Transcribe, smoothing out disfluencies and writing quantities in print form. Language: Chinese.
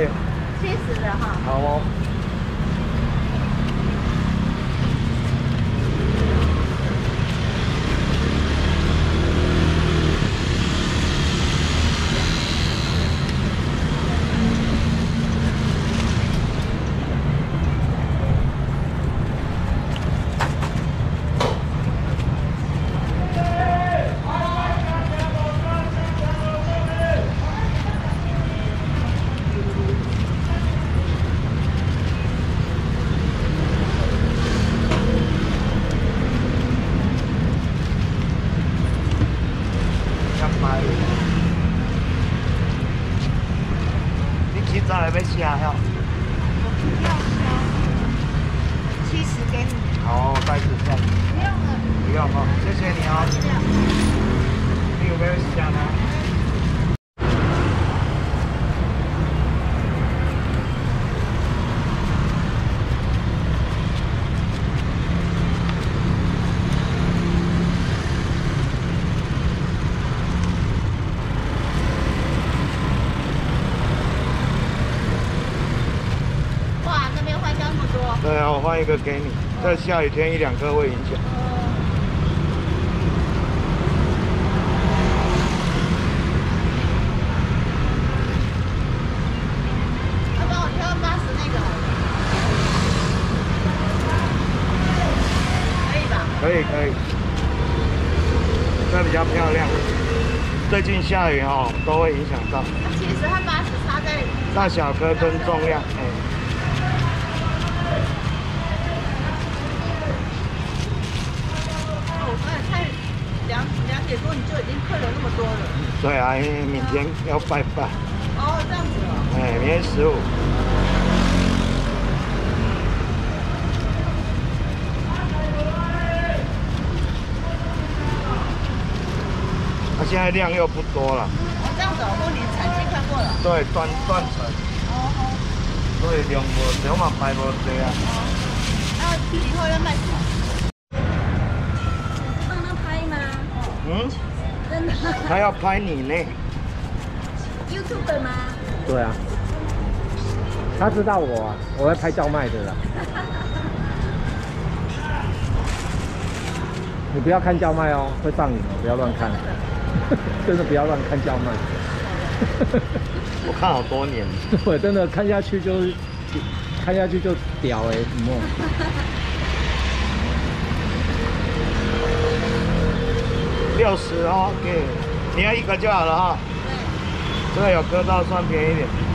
切 70的哈。 好哦。你起早来要吃哟？ 要销70给你。 好，再次下。 不用了。 不用哦，谢谢你哦。你有没有虾呢？ 哇，那边坏掉那么多。 对啊，我换一个给你。这下雨天1、2颗会影响。 要帮我挑80那个。可以吧？ 可以可以。这比较漂亮。最近下雨哦，都会影响到。 70和80差在大小颗跟重量， 我刚才看2点多你就已经客人那么多了。 对啊，因为明天要拜拜。 哦，这样子哦。 明天15。现在量又不多了。 这样子哦，过年产季快过了。 对，断层。 哦。 所以量无少嘛，卖无多啊。 那以后要卖什么？ 帮他拍吗？真的。 他要拍你呢。 YouTuber 吗？ 对啊。他知道我啊，我会拍叫卖的啦。你不要看叫卖哦，会上瘾哦，不要乱看。真的不要乱看叫卖。 我看好多年。 我真的看下去就屌哎，什么 ？60哦，给你要1个就好了哈。对。这个有割到算便宜一点。